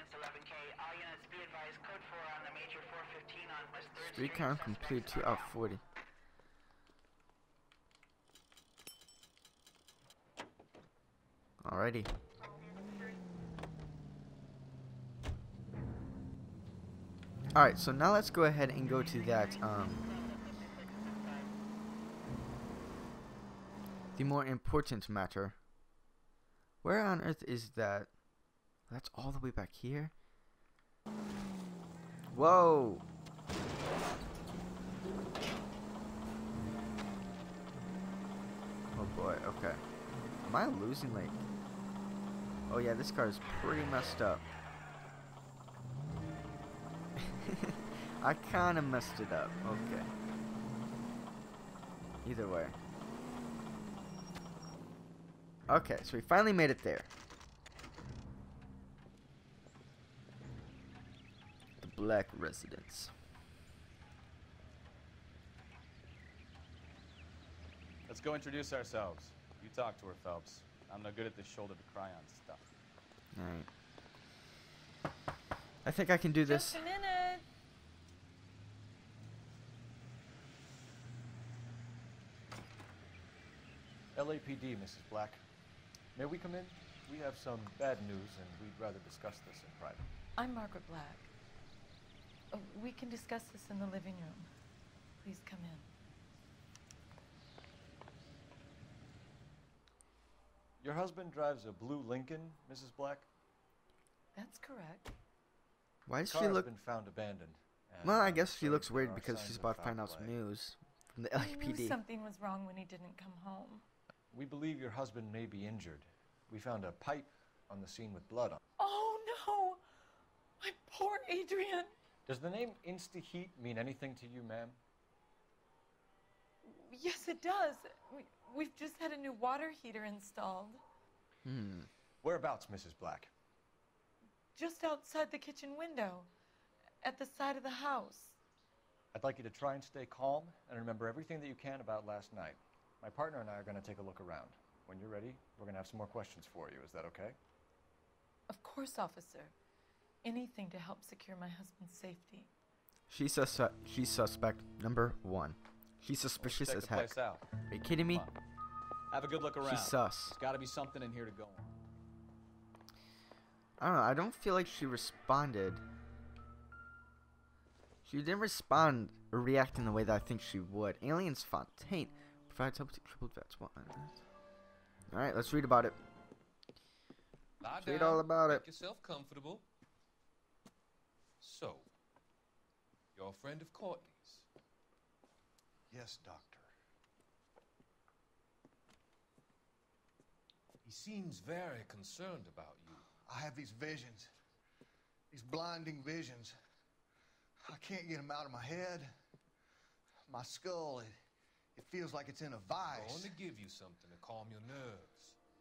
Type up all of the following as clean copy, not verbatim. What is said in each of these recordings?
Street count complete 2 out of 40. Alrighty. Alright, so now let's go ahead and go to that, the more important matter. Where on earth is that? That's all the way back here? Whoa! Oh boy, okay. Am I losing, like... Oh yeah, this car is pretty messed up. I kinda messed it up, okay. Either way. Okay, so we finally made it there. The Black Residence. Let's go introduce ourselves. You talk to her, Phelps. I'm no good at this shoulder-to-cry on stuff. Alright. I think I can do this. Just a minute. LAPD, Mrs. Black. May we come in? We have some bad news, and we'd rather discuss this in private. I'm Margaret Black. We can discuss this in the living room. Please come in. Your husband drives a blue Lincoln, Mrs. Black? That's correct. Why does The she car look... has been found abandoned. Well, I guess she so looks there weird are because signs she's of about to foul find out some play. news from the I knew LAPD. something was wrong when he didn't come home. We believe your husband may be injured. We found a pipe on the scene with blood on it. Oh no! My poor Adrian! Does the name Insta-Heat mean anything to you, ma'am? Yes, it does. We've just had a new water heater installed. Whereabouts, Mrs. Black? Just outside the kitchen window. At the side of the house. I'd like you to try and stay calm and remember everything that you can about last night. My partner and I are going to take a look around. When you're ready, we're going to have some more questions for you. Is that okay? Of course, officer. Anything to help secure my husband's safety. She's suspect number 1. She's suspicious Check as the heck. place out. Are you kidding me? Come on. Have a good look around. She's sus. There's got to be something in here to go on. I don't know. I don't feel like she responded. She didn't respond or react in the way that I think she would. Aliens Fontaine provides help to crippled vets. Alright, let's read about it. Lie Let's read down, all about make it. yourself comfortable. So, you're a friend of Courtney's. Yes, Doctor. He seems very concerned about you. I have these visions, these blinding visions. I can't get them out of my head. My skull, it feels like it's in a I vice. want to give you something to calm your nerves.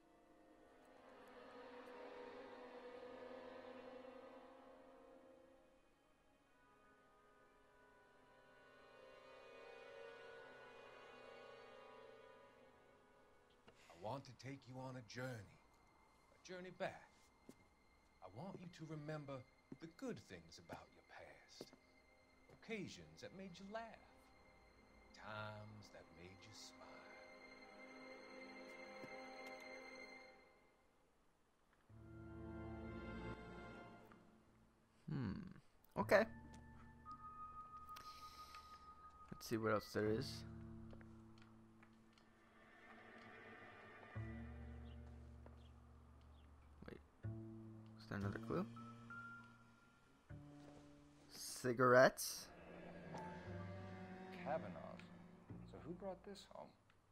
I want to take you on a journey back. I want you to remember the good things about your past, occasions that made you laugh, times that made you smile. Okay. Let's see what else there is. Wait. Is there another clue? Cigarettes? Kavanaugh. So who brought this home?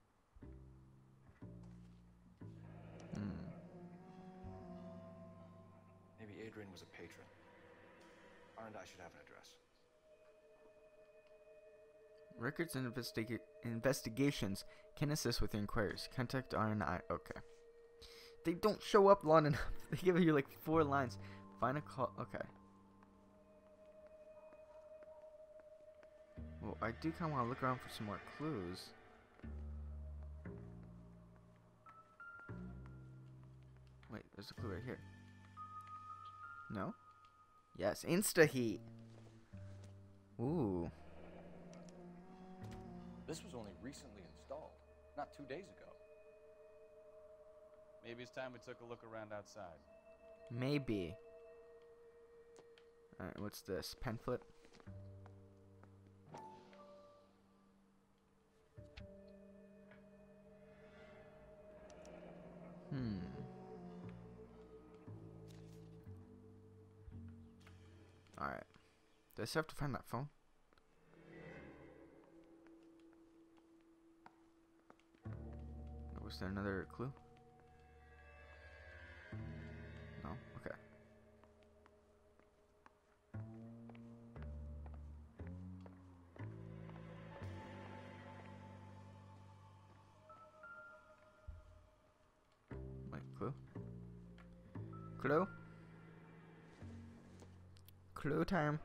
Maybe Adrian was a patron. R&I should have an address. Records and investigations can assist with inquiries. Contact R&I. Okay. They don't show up long enough. They give you like 4 lines. Find a call. Okay. Well, I do kind of want to look around for some more clues. Wait, there's a clue right here. No? Yes, insta heat. Ooh. This was only recently installed, not 2 days ago. Maybe it's time we took a look around outside. Maybe. Alright, what's this? Pen flip? Alright. Do I still have to find that phone? Was there another clue? No? Okay. Wait, clue? Clue? Clue time.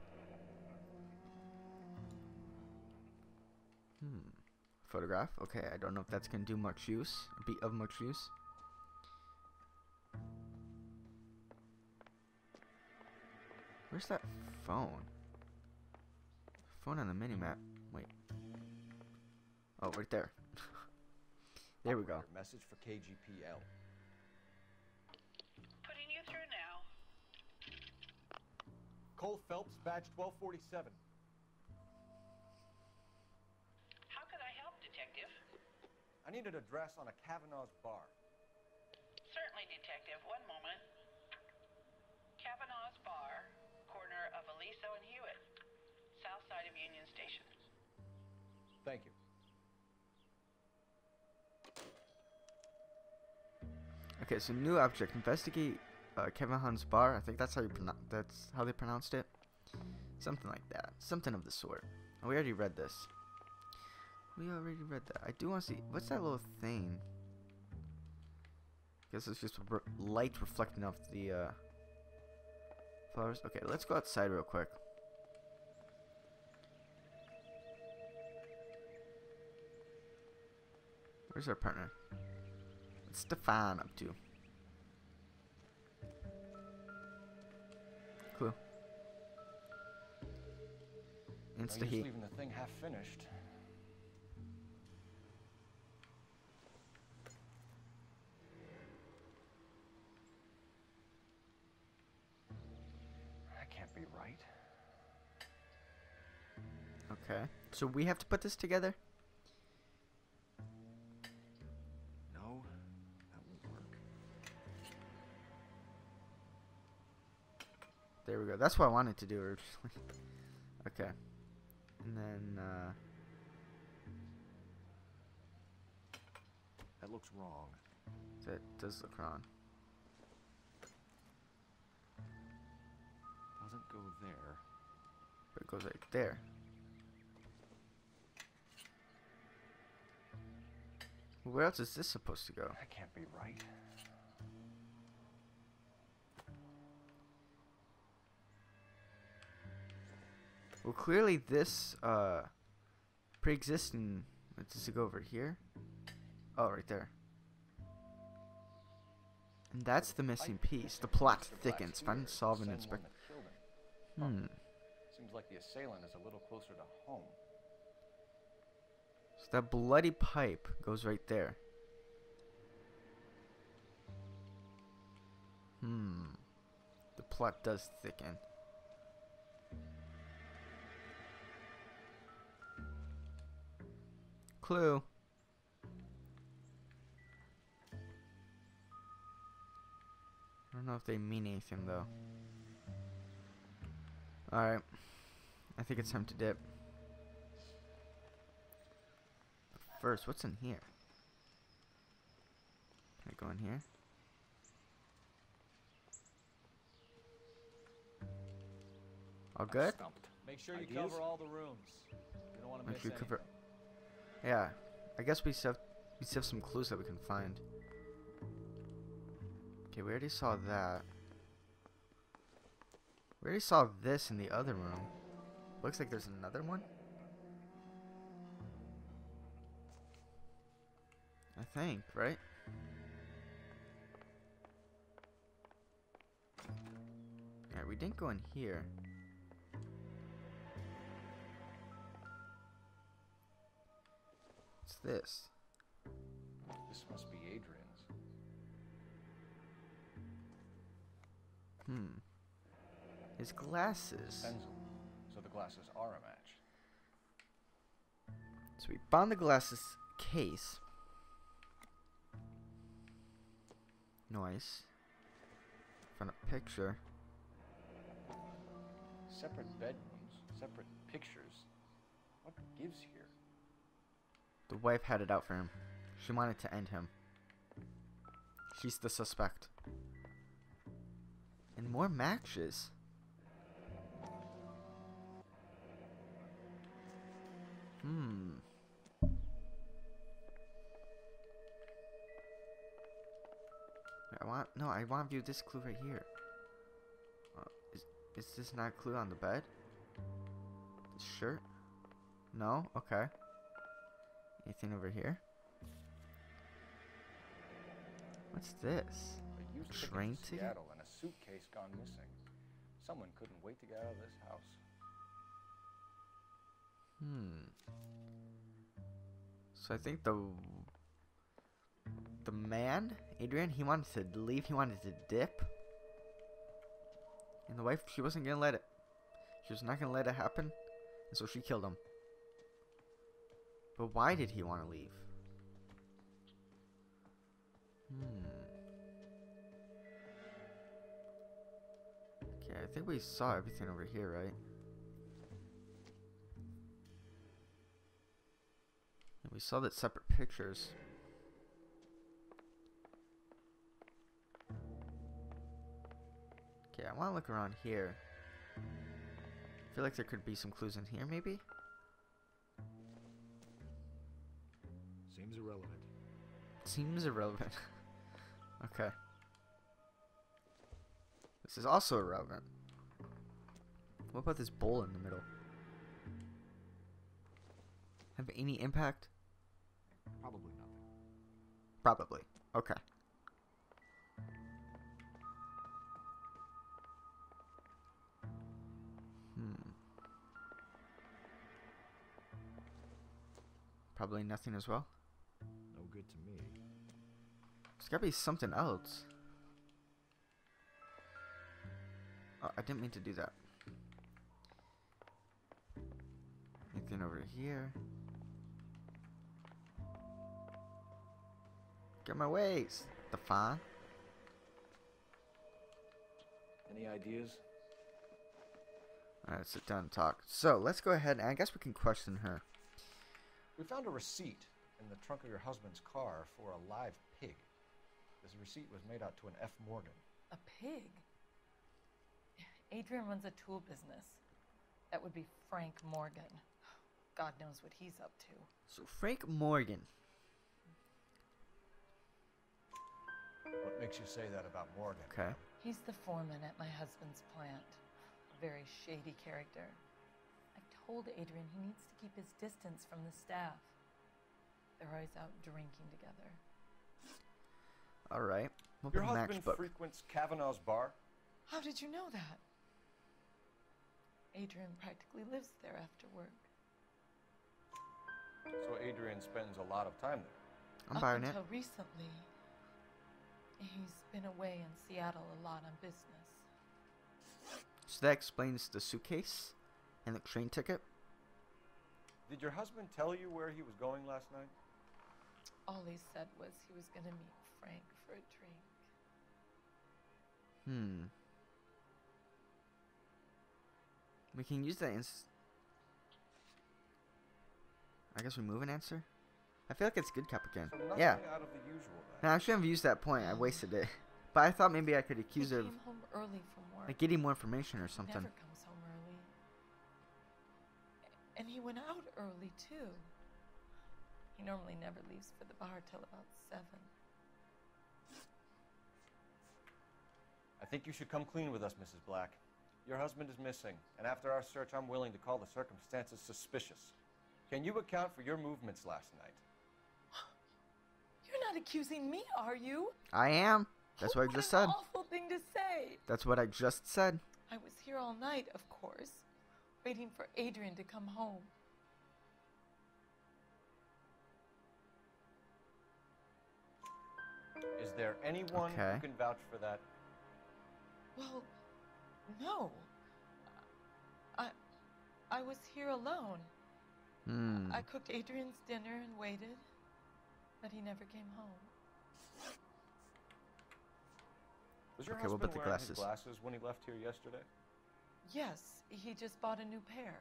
Photograph. Okay, I don't know if that's gonna do much use. Be of much use. Where's that phone? Phone on the mini-map. Wait. Oh, right there. There we go. Operator, message for KGPL. Putting you through now. Cole Phelps, badge 1247. How can I help, Detective? I need an address on a Kavanaugh's bar. Certainly, Detective. One moment. Kavanaugh's Bar, corner of Aliso and Hewitt, south side of Union Station. Thank you. Okay, so new object. Investigate Kevin Hunt's bar. I think that's how they pronounced it. Something like that. Something of the sort. Oh, we already read this. We already read that. I do want to see what's that little thing. Guess it's just light reflecting off the flowers. Okay, let's go outside real quick. Where's our partner? What's Stefan up to? Clue. No Insta use heat. leaving the thing half finished. That can't be right. Okay. So we have to put this together? No, that won't work. There we go. That's what I wanted to do originally. Okay. And then, That looks wrong. that does look wrong. Doesn't go there. But it goes right there. Where else is this supposed to go? That can't be right. Well, clearly this, pre-existing, does it go over here? Oh, right there. And that's the missing piece. The plot thickens. Find, solve, and inspect. Seems like the assailant is a little closer to home. So that bloody pipe goes right there. The plot does thicken. Clue. I don't know if they mean anything though. Alright. I think it's time to dip. But first, what's in here? Can I go in here? All good? Stumped. Make sure you Ideas? cover all the rooms. You don't want to Make miss sure you anything. cover. Yeah. I guess we still have some clues that we can find. Okay, we already saw that. We already saw this in the other room. Looks like there's another one. I think, right? Yeah, we didn't go in here. What's this? This must be Adrian's. His glasses. Denzel. So the glasses are a match. So we found the glasses case. Nice. Found a picture. Separate bedrooms, separate pictures. What gives here? The wife had it out for him. She wanted to end him. She's the suspect. And more matches. I want to view this clue right here. Is this not a clue on the bed? The shirt? No? Okay. Anything over here? What's this? A used Train ticket to ticket? Seattle and a suitcase gone missing. Someone couldn't wait to get out of this house. So I think the man, Adrian, he wanted to leave. He wanted to dip. And the wife, she wasn't gonna let it. She was not gonna let it happen. And so she killed him. But why did he want to leave? Okay, I think we saw everything over here, right? And we saw that separate pictures. Okay, I want to look around here. I feel like there could be some clues in here, maybe? Seems irrelevant. Seems irrelevant. Okay. This is also irrelevant. What about this bowl in the middle? Have any impact? Probably nothing. Probably. Okay. Probably nothing as well. No good to me. There's gotta be something else. Oh, I didn't mean to do that. Anything over here? Get my ways, the fan. Any ideas? Alright, sit down and talk. So, let's go ahead and I guess we can question her. We found a receipt in the trunk of your husband's car for a live pig. This receipt was made out to an F. Morgan. A pig? Adrian runs a tool business. That would be Frank Morgan. God knows what he's up to. So, Frank Morgan. What makes you say that about Morgan? Okay. He's the foreman at my husband's plant. A very shady character. I told Adrian he needs to keep his distance from the staff. They're always out drinking together. Alright. We'll Your put husband matchbook. frequents Kavanaugh's bar? How did you know that? Adrian practically lives there after work. So Adrian spends a lot of time there. I'm buying it. Up until recently, he's been away in Seattle a lot on business. So that explains the suitcase and the train ticket. Did your husband tell you where he was going last night? All he said was he was going to meet Frank for a drink. We can use that I guess we move an answer? I feel like it's good cap again. So nothing Yeah. out of the usual then. No, I shouldn't have used that point. I wasted it. But I thought maybe I could accuse He her of came home early from work. like getting more information or something. Never comes home early. And he went out early too. He normally never leaves for the bar till about 7. I think you should come clean with us, Mrs. Black. Your husband is missing, and after our search, I'm willing to call the circumstances suspicious. Can you account for your movements last night? You're not accusing me, are you? I am. That's what I just What said. an awful thing to say. That's what I just said. I was here all night, of course, waiting for Adrian to come home. Is there anyone Okay. who can vouch for that? Well, no. I was here alone. I cooked Adrian's dinner and waited, but he never came home. Was your Okay, what husband about the wearing his glasses? glasses when he left here yesterday? Yes, he just bought a new pair.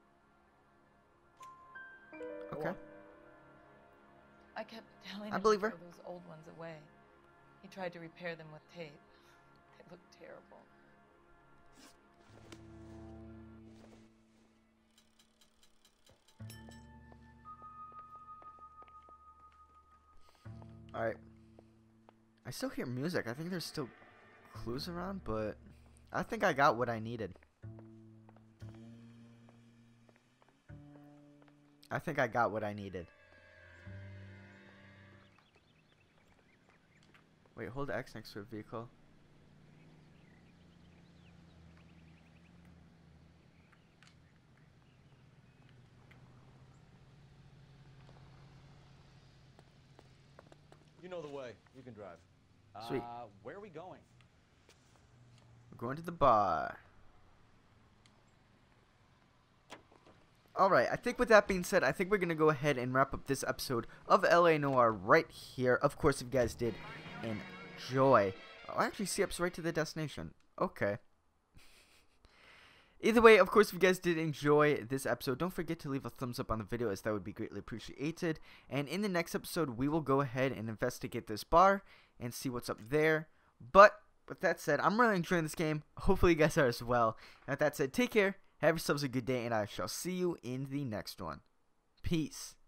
Go Okay. on. I kept telling I him believe to her. throw those old ones away. He tried to repair them with tape. They looked terrible. Alright. I still hear music. I think there's still clues around, but I think I got what I needed. I think I got what I needed. Wait, hold X next to a vehicle. You know the way. You can drive. Sweet. Where are we going? We're going to the bar. Alright, I think with that being said, I think we're going to go ahead and wrap up this episode of LA Noire right here. Of course, if you guys did enjoy. Oh, actually, skips right to the destination. Okay. Either way, of course, if you guys did enjoy this episode, don't forget to leave a thumbs up on the video, as that would be greatly appreciated. And in the next episode, we will go ahead and investigate this bar and see what's up there. But with that said, I'm really enjoying this game. Hopefully you guys are as well. And with that said, take care, have yourselves a good day, and I shall see you in the next one. Peace.